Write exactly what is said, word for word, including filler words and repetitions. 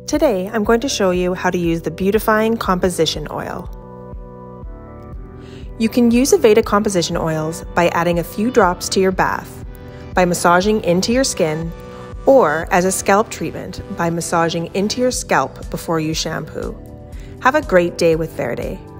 Today, I'm going to show you how to use the Beautifying Composition Oil. You can use Aveda composition oils by adding a few drops to your bath, by massaging into your skin, or as a scalp treatment by massaging into your scalp before you shampoo. Have a great day with Verde.